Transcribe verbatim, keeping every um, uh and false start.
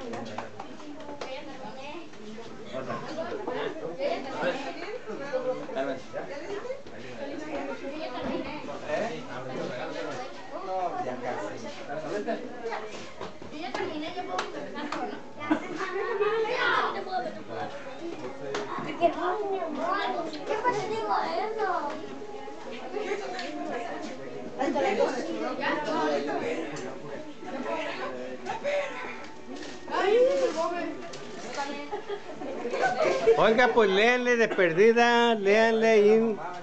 Yo ya terminé, yo puedo empezar, ¿no? ¿Qué pasa digo eso? Oiga, pues léanle de perdida, léanle y